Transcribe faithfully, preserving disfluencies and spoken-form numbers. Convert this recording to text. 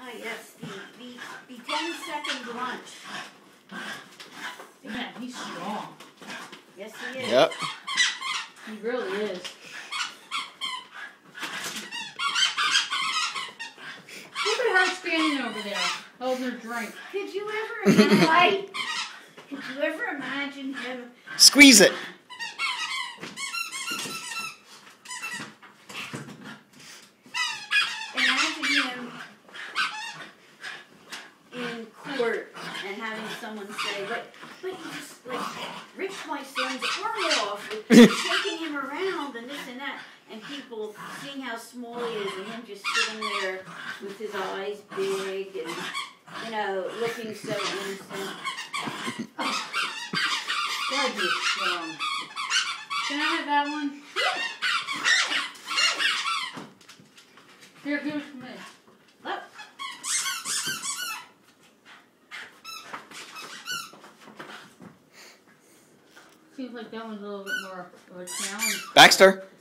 Ah, yes, the, the, the ten second brunch. Yeah, he's strong. Yes, he is. Yep. He really is. Look at her standing over there, holding her drink. Could you ever imagine? Could you ever imagine him? Squeeze it. Imagine him in court and having someone say, "But, but he just like ripped my son's arm off, with shaking him around and this and that," and people seeing how small he is, and him just sitting there with his eyes big and you know looking so innocent. Oh, God, you're strong. Can I have that one? Here, give it to me. Look. Seems like that one's a little bit more of a challenge. Baxter.